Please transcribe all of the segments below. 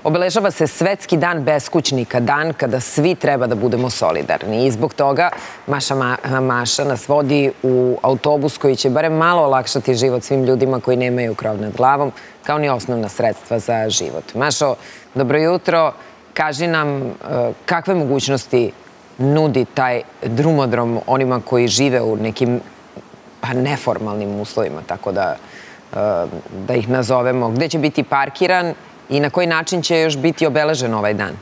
Obeležava se Svetski dan beskućnika, dan kada svi treba da budemo solidarni. I zbog toga Maša nas vodi u autobus koji će barem malo olakšati život svim ljudima koji nemaju krov nad glavom, kao ni osnovna sredstva za život. Mašo, dobro jutro. Kaži nam kakve mogućnosti nudi taj drumodrom onima koji žive u nekim neformalnim uslovima, tako da ih nazovemo. Gde će biti parkiran i na koji način će još biti obeležen ovaj dan?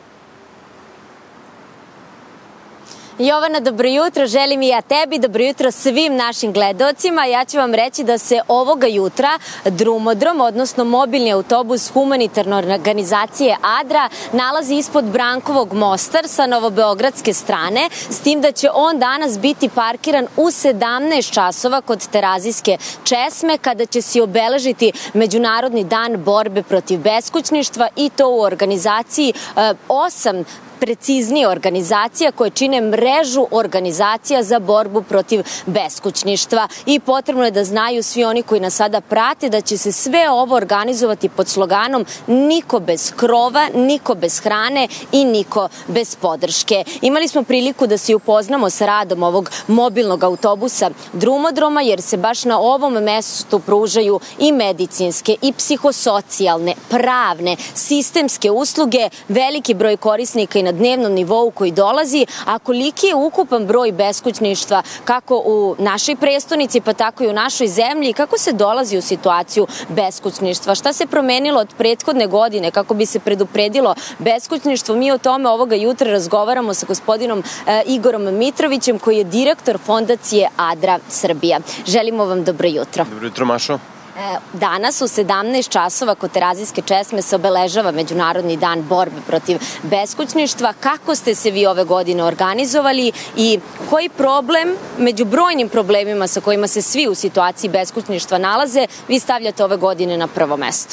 Jovana, dobro jutro. Želim i ja tebi. Dobro jutro svim našim gledaocima. Ja ću vam reći da se ovoga jutra drumodrom, odnosno mobilni autobus humanitarne organizacije Adra, nalazi ispod Brankovog mosta sa novobeogradske strane, s tim da će on danas biti parkiran u 17 časova kod Terazijske česme, kada će se obeležiti Međunarodni dan borbe protiv beskućništva, i to u organizaciji 8 preciznije organizacija koje čine mrežu organizacija za borbu protiv beskućništva. I potrebno je da znaju svi oni koji nas sada prate da će se sve ovo organizovati pod sloganom niko bez krova, niko bez hrane i niko bez podrške. Imali smo priliku da se upoznamo sa radom ovog mobilnog autobusa drumodroma, jer se baš na ovom mestu pružaju i medicinske i psihosocijalne, pravne, sistemske usluge, veliki broj korisnika i na dnevnom nivou koji dolazi, a koliki je ukupan broj beskućništva kako u našoj prestonici, pa tako i u našoj zemlji, kako se dolazi u situaciju beskućništva, šta se promenilo od prethodne godine kako bi se predupredilo beskućništvo. Mi o tome ovoga jutra razgovaramo sa gospodinom Igorom Mitrovićem, koji je direktor fondacije Adra Srbija. Želimo vam dobro jutro. Dobro jutro, Mašo. Danas u 17 časova kod Terazijske česme se obeležava Međunarodni dan borbe protiv beskućništva. Kako ste se vi ove godine organizovali i koji problem, među brojnim problemima sa kojima se svi u situaciji beskućništva nalaze, vi stavljate ove godine na prvo mesto?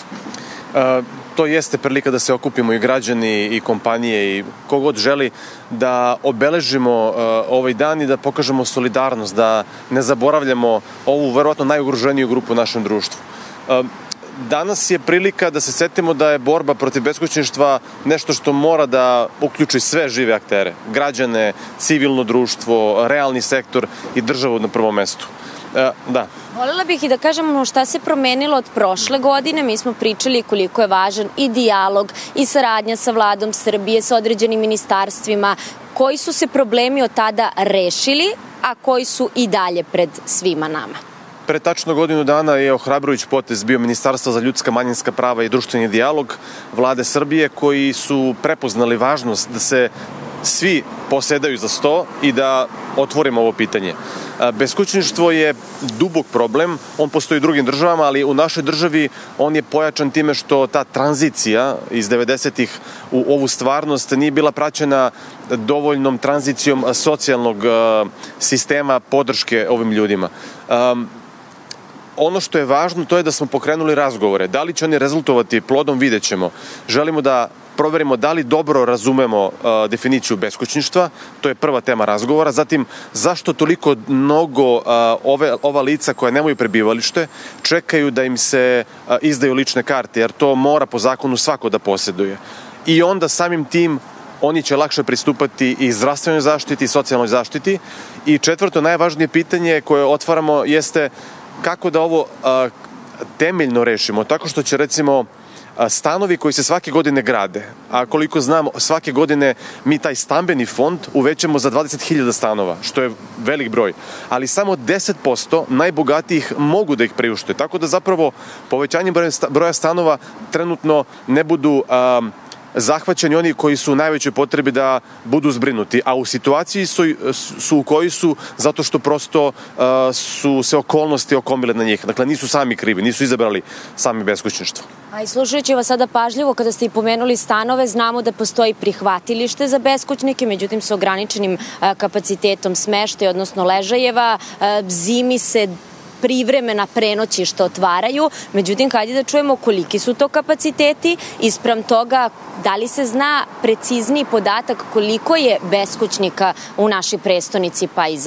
To jeste prilika da se okupimo i građani i kompanije i kogod želi da obeležimo ovaj dan i da pokažemo solidarnost, da ne zaboravljamo ovu verovatno najugroženiju grupu u našem društvu. Danas je prilika da se setimo da je borba protiv beskućništva nešto što mora da uključi sve žive aktere, građane, civilno društvo, realni sektor i državu na prvom mestu. Da. Voljela bih i da kažem šta se promenilo od prošle godine. Mi smo pričali koliko je važan i dijalog i saradnja sa vladom Srbije, sa određenim ministarstvima. Koji su se problemi od tada rešili, a koji su i dalje pred svima nama? Pre tačno godinu dana je ohrabrujući potez bio Ministarstvo za ljudska, manjinska prava i društveni dijalog Vlade Srbije, koji su prepoznali važnost da se svi posedaju za sto i da otvorimo ovo pitanje. Beskućništvo je dubok problem, on postoji u drugim državama, ali u našoj državi on je pojačan time što ta tranzicija iz 90-ih u ovu stvarnost nije bila praćena dovoljnom tranzicijom socijalnog sistema podrške ovim ljudima. Ono što je važno, to je da smo pokrenuli razgovore. Da li će oni rezultovati plodom, vidjet ćemo. Želimo da proverimo da li dobro razumemo definiciju beskućništva, to je prva tema razgovora. Zatim, zašto toliko mnogo ova lica koja nemaju prebivalište čekaju da im se izdaju lične karte, jer to mora po zakonu svako da posjeduje. I onda samim tim oni će lakše pristupati i zdravstvenoj zaštiti i socijalnoj zaštiti. I četvrto, najvažnije pitanje koje otvaramo jeste kako da ovo temeljno rešimo, tako što će, recimo, stanovi koji se svake godine grade, a koliko znam, svake godine mi taj stambeni fond uvećamo za 20.000 stanova, što je velik broj, ali samo 10% najbogatijih mogu da ih priušte, tako da zapravo povećanjem broja stanova trenutno ne budu zahvaćeni oni koji su u najvećoj potrebi da budu zbrinuti, a u situaciji su u kojoj su zato što prosto su se okolnosti okomile na njih. Dakle, nisu sami krivi, nisu izabrali sami beskućništvo. A i slušajući vas sada pažljivo, kada ste i pomenuli stanove, znamo da postoji prihvatilište za beskućnike, međutim sa ograničenim kapacitetom smeštaja, odnosno ležajeva. Zimi se privremena prenoćišta otvaraju, međutim, hajde da čujemo koliki su to kapaciteti, ispram toga da li se zna precizniji podatak koliko je beskućnika u našoj prestonici pa i zemlji?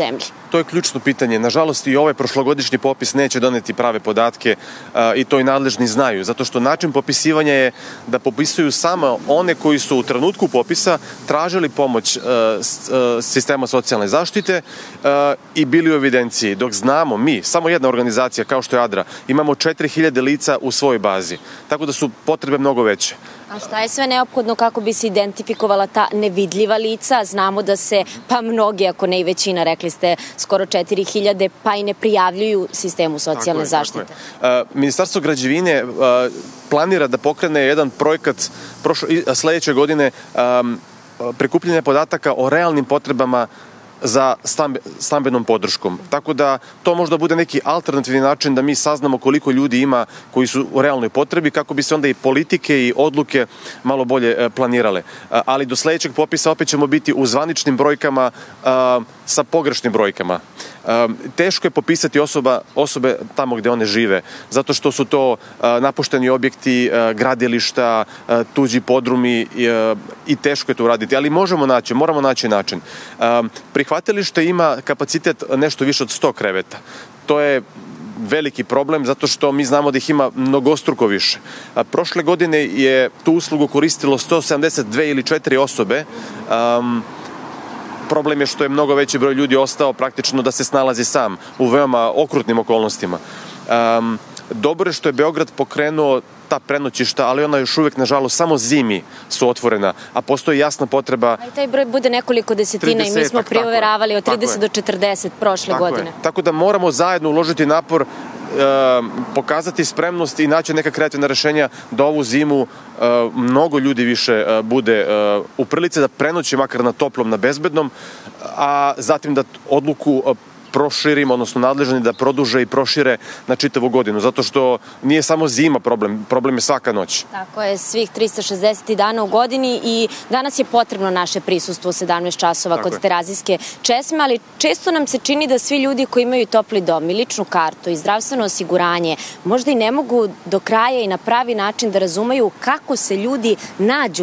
To je ključno pitanje. Nažalost, i ovaj prošlogodišnji popis neće doneti prave podatke i to i nadležni znaju, zato što način popisivanja je da popisuju samo one koji su u trenutku popisa tražili pomoć sistema socijalne zaštite i bili u evidenciji. Dok znamo mi, samo jedna organizacija kao što je ADRA, imamo 4000 lica u svojoj bazi, tako da su potrebe mnogo veće. A šta je sve neophodno kako bi se identifikovala ta nevidljiva lica? Znamo da se, pa mnogi, ako ne i većina, rekli ste, skoro 4000, pa i ne prijavljuju sistemu socijalne zaštite. Ministarstvo građevine planira da pokrene jedan projekat sledeće godine prikupljanja podataka o realnim potrebama za stambenom podrškom. Tako da to možda bude neki alternativni način da mi saznamo koliko ljudi ima koji su u realnoj potrebi, kako bi se onda i politike i odluke malo bolje planirale. Ali do sledećeg popisa opet ćemo biti u zvaničnim brojkama sa pogrešnim brojkama. Teško je popisati osobe tamo gde one žive, zato što su to napušteni objekti, gradilišta, tuđi podrumi i teško je to uraditi, ali moramo naći način. Prihvatilište ima kapacitet nešto više od 100 kreveta. To je veliki problem, zato što mi znamo da ih ima mnogostruko više. Prošle godine je tu uslugu koristilo 172 ili 4 osobe. Problem je što je mnogo veći broj ljudi ostao praktično da se snalazi sam u veoma okrutnim okolnostima. Dobro je što je Beograd pokrenuo ta prenoćišta, ali ona još uvek, nažalost, samo zimi su otvorena, a postoji jasna potreba... A i taj broj bude nekoliko desetina i mi smo prioveravali od 30 do 40 prošle godine. Tako da moramo zajedno uložiti napor, pokazati spremnost i naći neka kreativna rešenja da ovu zimu mnogo ljudi više bude u prilici da prenoći makar na toplom, na bezbednom, a zatim da odluku proširimo, odnosno nadležni da produže i prošire na čitavu godinu, zato što nije samo zima problem je svaka noć. Tako je, svih 360 dana u godini i danas je potrebno naše prisustvo u 17 časova kod Terazijske česme, ali često nam se čini da svi ljudi koji imaju topli dom i ličnu kartu i zdravstveno osiguranje možda i ne mogu do kraja i na pravi način da razumeju kako se ljudi nađu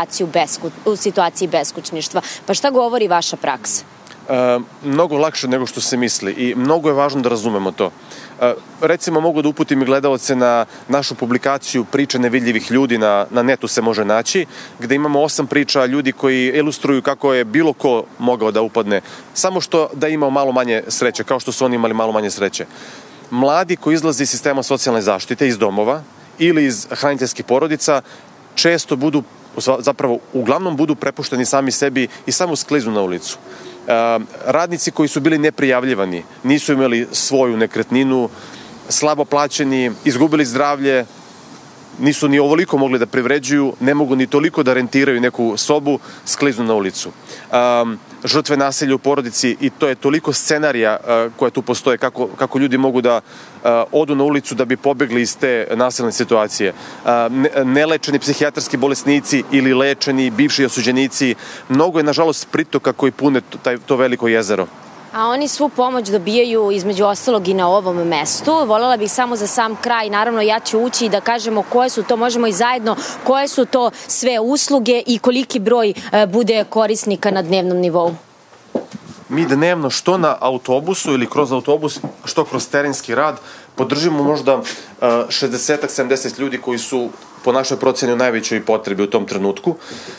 u situaciji beskućništva. Pa šta govori vaša praksa? Mnogo lakše nego što se misli i mnogo je važno da razumemo to. Recimo, mogu da uputim i gledaoce na našu publikaciju Priče nevidljivih ljudi, na netu se može naći, gde imamo 8 priča ljudi koji ilustruju kako je bilo ko mogao da upadne, samo što da imao malo manje sreće, kao što su oni imali malo manje sreće. Mladi koji izlaze iz sistema socijalne zaštite, iz domova ili iz hraniteljskih porodica, često budu, zapravo uglavnom budu prepušteni sami sebi i samo skliznu na ulicu. Radnici koji su bili neprijavljivani, nisu imali svoju nekretninu, slabo plaćeni, izgubili zdravlje, nisu ni ovoliko mogli da privređuju, ne mogu ni toliko da rentiraju neku sobu, skliznu na ulicu. Žrtve nasilja u porodici, i to je toliko scenarija koje tu postoje, kako ljudi mogu da odu na ulicu da bi pobegli iz te nasilne situacije. Nelečeni psihijatarski bolesnici ili lečeni bivši osuđenici, mnogo je nažalost pritoka koji pune to veliko jezero. A oni svu pomoć dobijaju između ostalog i na ovom mestu. Volela bih samo za sam kraj, naravno ja ću ući i da kažemo koje su to, možemo i zajedno, koje su to sve usluge i koliki broj bude korisnika na dnevnom nivou. Mi dnevno što na autobusu ili kroz autobus, što kroz terenski rad, podržimo možda 60-70 ljudi koji su po našoj proceni u najvećoj potrebi u tom trenutku.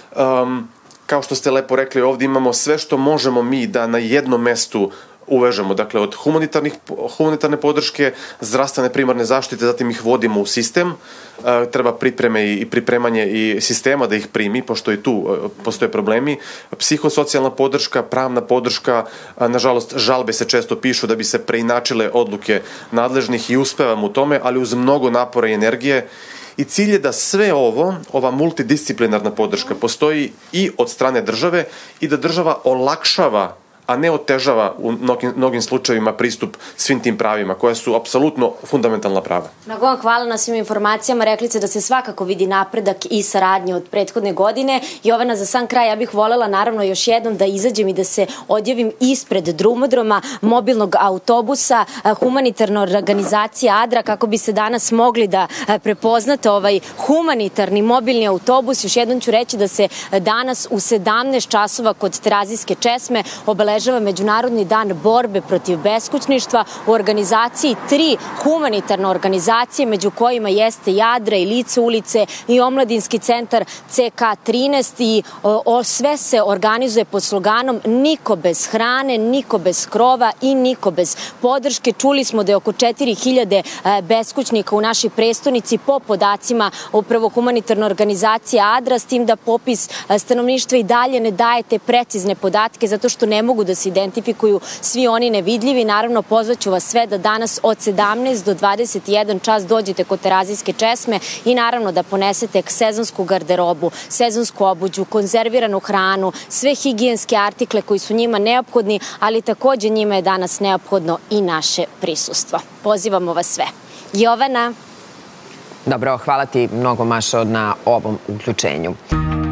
Kao što ste lepo rekli, ovdje imamo sve što možemo mi da na jednom mestu uvežemo, dakle od humanitarne podrške, zdravstvene primarne zaštite, zatim ih vodimo u sistem, treba pripreme i pripremanje i sistema da ih primi, pošto i tu postoje problemi, psihosocijalna podrška, pravna podrška, nažalost žalbe se često pišu da bi se preinačile odluke nadležnih i uspevamo u tome, ali uz mnogo napora i energije. I cilj je da sve ova multidisciplinarna podrška postoji i od strane države i da država olakšava, a ne otežava u mnogim slučajevima pristup svim tim pravima, koja su apsolutno fundamentalna prava. Mnogo vam hvala na svim informacijama. Rekli ste da se svakako vidi napredak i saradnje od prethodne godine. Jovana, za sam kraj ja bih volela naravno još jednom da izađem i da se odjavim ispred drumodroma mobilnog autobusa humanitarne organizacije ADRA kako bi se danas mogli da prepoznate ovaj humanitarni mobilni autobus. Još jednom ću reći da se danas u 17 časova kod Terazijske česme obeležava obeležava Međunarodni dan borbe protiv beskućništva u organizaciji 3 humanitarne organizacije, među kojima jeste i Adra i Lice ulice i Omladinski centar CK13 i sve se organizuje pod sloganom niko bez hrane, niko bez krova i niko bez podrške. Čuli smo da je oko 4000 beskućnika u našoj prestonici po podacima upravo humanitarne organizacije Adra, s tim da popis stanovništva i dalje ne daje te precizne podatke zato što ne mogu da se identifikuju svi oni nevidljivi. Naravno, pozvaću vas sve da danas od 17 do 21 čas dođete kod Terazijske česme i naravno da ponesete sezonsku garderobu, sezonsku obuću, konzerviranu hranu, sve higijenske artikle koji su njima neophodni, ali takođe njima je danas neophodno i naše prisustvo. Pozivamo vas sve. Jovana. Dobro, hvala ti mnogo, Mašo, na ovom uključenju.